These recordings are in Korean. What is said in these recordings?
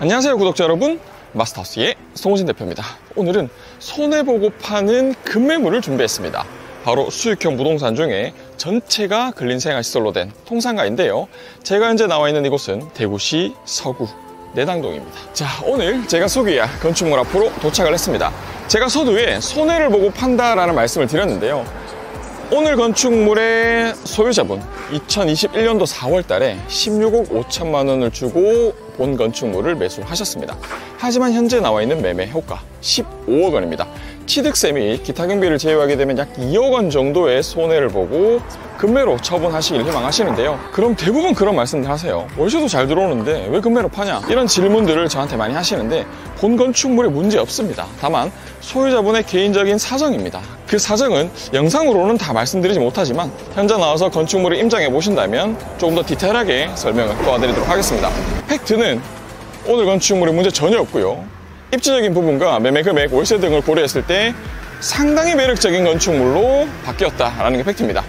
안녕하세요 구독자 여러분, 마스터하우스의 송호진 대표입니다. 오늘은 손해보고 파는 급매물을 준비했습니다. 바로 수익형 부동산 중에 전체가 근린생활시설로 된 통상가인데요, 제가 현재 나와 있는 이곳은 대구시 서구 내당동입니다. 자, 오늘 제가 소개할 건축물 앞으로 도착을 했습니다. 제가 서두에 손해를 보고 판다라는 말씀을 드렸는데요, 오늘 건축물의 소유자분 2021년도 4월 달에 16억 5천만 원을 주고 본 건축물을 매수하셨습니다. 하지만 현재 나와 있는 매매 효과 15억 원입니다. 취득세 및 기타 경비를 제외하게 되면 약 2억 원 정도의 손해를 보고 급매로 처분하시길 희망하시는데요, 그럼 대부분 그런 말씀들 하세요. 월세도 잘 들어오는데 왜 급매로 파냐, 이런 질문들을 저한테 많이 하시는데 본 건축물에 문제 없습니다. 다만 소유자분의 개인적인 사정입니다. 그 사정은 영상으로는 다 말씀드리지 못하지만 현장 나와서 건축물을 임장해 보신다면 조금 더 디테일하게 설명을 도와드리도록 하겠습니다. 팩트는 오늘 건축물에 문제 전혀 없고요, 입지적인 부분과 매매 금액, 월세 등을 고려했을 때 상당히 매력적인 건축물로 바뀌었다라는 게 팩트입니다.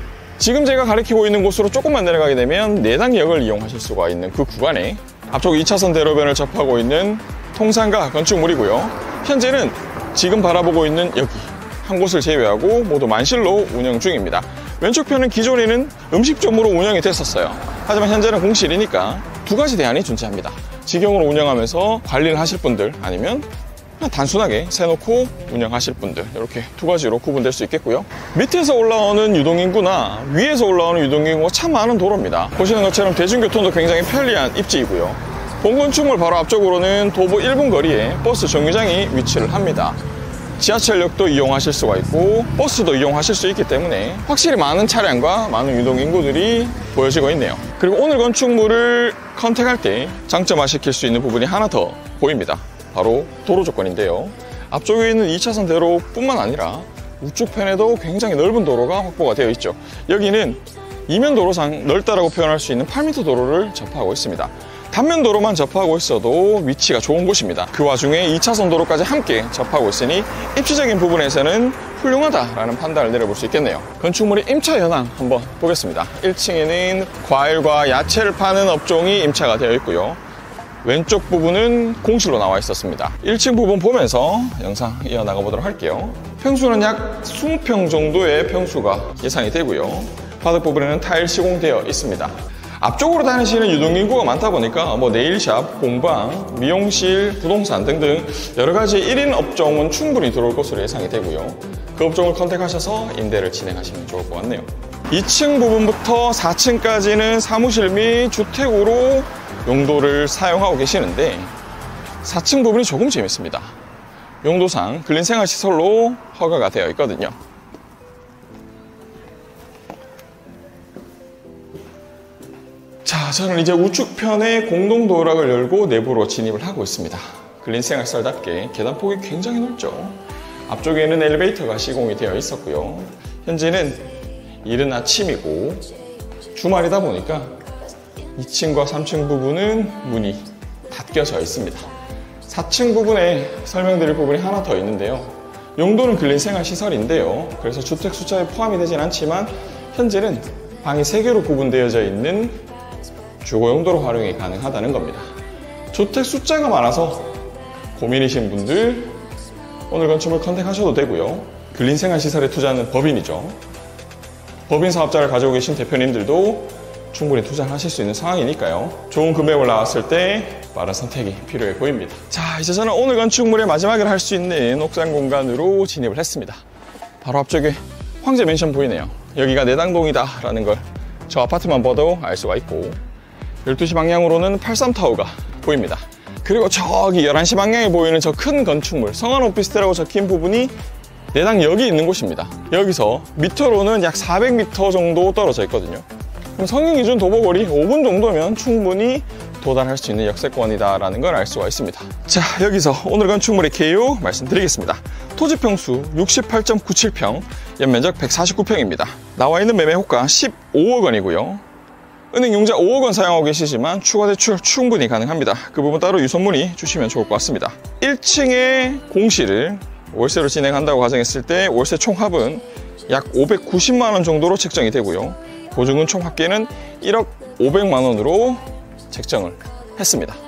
지금 제가 가리키고 있는 곳으로 조금만 내려가게 되면 내당역을 이용하실 수가 있는 그 구간에 앞쪽 2차선 대로변을 접하고 있는 통상가 건축물이고요, 현재는 지금 바라보고 있는 여기 한 곳을 제외하고 모두 만실로 운영 중입니다. 왼쪽편은 기존에는 음식점으로 운영이 됐었어요. 하지만 현재는 공실이니까 두 가지 대안이 존재합니다. 직영으로 운영하면서 관리를 하실 분들, 아니면 그냥 단순하게 세놓고 운영하실 분들, 이렇게 두 가지로 구분될 수 있겠고요. 밑에서 올라오는 유동인구나 위에서 올라오는 유동인구가 참 많은 도로입니다. 보시는 것처럼 대중교통도 굉장히 편리한 입지이고요, 본 건축물 바로 앞쪽으로는 도보 1분 거리에 버스 정류장이 위치를 합니다. 지하철역도 이용하실 수가 있고 버스도 이용하실 수 있기 때문에 확실히 많은 차량과 많은 유동인구들이 보여지고 있네요. 그리고 오늘 건축물을 컨택할 때 장점화시킬 수 있는 부분이 하나 더 보입니다. 바로 도로 조건인데요, 앞쪽에 있는 2차선 대로뿐만 아니라 우측편에도 굉장히 넓은 도로가 확보가 되어 있죠. 여기는 이면 도로상 넓다라고 표현할 수 있는 8m 도로를 접하고 있습니다. 단면 도로만 접하고 있어도 위치가 좋은 곳입니다. 그 와중에 2차선 도로까지 함께 접하고 있으니 입지적인 부분에서는 훌륭하다라는 판단을 내려볼 수 있겠네요. 건축물의 임차 현황 한번 보겠습니다. 1층에는 과일과 야채를 파는 업종이 임차가 되어 있고요, 왼쪽 부분은 공실로 나와 있었습니다. 1층 부분 보면서 영상 이어나가 보도록 할게요. 평수는 약 20평 정도의 평수가 예상이 되고요, 바닥 부분에는 타일 시공되어 있습니다. 앞쪽으로 다니시는 유동인구가 많다 보니까 네일샵, 공방, 미용실, 부동산 등등 여러가지 1인 업종은 충분히 들어올 것으로 예상이 되고요, 그 업종을 컨택하셔서 임대를 진행하시면 좋을 것 같네요. 2층 부분부터 4층까지는 사무실 및 주택으로 용도를 사용하고 계시는데 4층 부분이 조금 재밌습니다. 용도상 근린생활시설로 허가가 되어 있거든요. 자, 저는 이제 우측편에 공동도락을 열고 내부로 진입을 하고 있습니다. 근린생활시설답게 계단폭이 굉장히 넓죠. 앞쪽에는 엘리베이터가 시공이 되어 있었고요, 현재는 이른 아침이고 주말이다 보니까 2층과 3층 부분은 문이 닫혀져 있습니다. 4층 부분에 설명드릴 부분이 하나 더 있는데요, 용도는 근린생활시설인데요, 그래서 주택 숫자에 포함이 되진 않지만 현재는 방이 3개로 구분되어져 있는 주거 용도로 활용이 가능하다는 겁니다. 주택 숫자가 많아서 고민이신 분들 오늘 건축물 컨택하셔도 되고요, 근린생활시설에 투자하는 법인이죠, 법인 사업자를 가지고 계신 대표님들도 충분히 투자를 하실 수 있는 상황이니까요, 좋은 금액을 나왔을 때 빠른 선택이 필요해 보입니다. 자, 이제 저는 오늘 건축물의 마지막을 할 수 있는 옥상 공간으로 진입을 했습니다. 바로 앞쪽에 황제 맨션 보이네요. 여기가 내당동이다 라는 걸 저 아파트만 봐도 알 수가 있고, 12시 방향으로는 83타워가 보입니다. 그리고 저기 11시 방향에 보이는 저 큰 건축물, 성안 오피스텔이라고 적힌 부분이 내당역이 있는 곳입니다. 여기서 미터로는 약 400m 정도 떨어져 있거든요. 그럼 성인 기준 도보거리 5분 정도면 충분히 도달할 수 있는 역세권이다라는 걸 알 수가 있습니다. 자, 여기서 오늘 건축물의 개요 말씀드리겠습니다. 토지 평수 68.97평, 연면적 149평입니다. 나와 있는 매매 호가 15억 원이고요. 은행 융자 5억 원 사용하고 계시지만 추가 대출 충분히 가능합니다. 그 부분 따로 유선 문의 주시면 좋을 것 같습니다. 1층에 공실을 월세로 진행한다고 가정했을 때 월세 총합은 약 590만 원 정도로 책정이 되고요. 보증금 총 합계는 1억 500만 원으로 책정을 했습니다.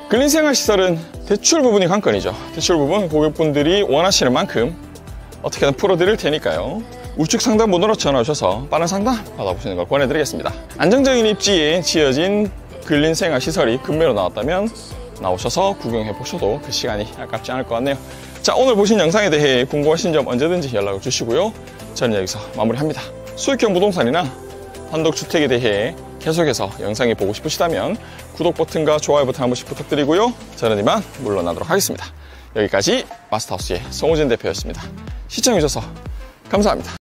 근린생활시설은 대출 부분이 관건이죠. 대출 부분 고객분들이 원하시는 만큼 어떻게든 풀어드릴 테니까요. 우측 상담번호로 전화 주셔서 빠른 상담 받아보시는 걸 권해드리겠습니다. 안정적인 입지에 지어진 근린생활시설이 급매로 나왔다면 나오셔서 구경해 보셔도 그 시간이 아깝지 않을 것 같네요. 자, 오늘 보신 영상에 대해 궁금하신 점 언제든지 연락을 주시고요. 저는 여기서 마무리합니다. 수익형 부동산이나 단독주택에 대해 계속해서 영상이 보고 싶으시다면 구독 버튼과 좋아요 버튼 한 번씩 부탁드리고요. 저는 이만 물러나도록 하겠습니다. 여기까지 마스터하우스의 송호진 대표였습니다. 시청해주셔서 감사합니다.